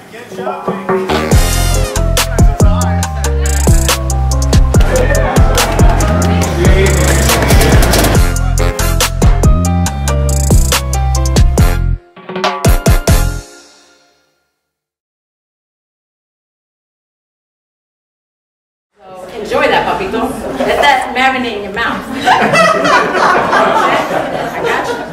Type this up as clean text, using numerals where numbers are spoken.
Enjoy that, papito. Let that marinate in your mouth. I got you.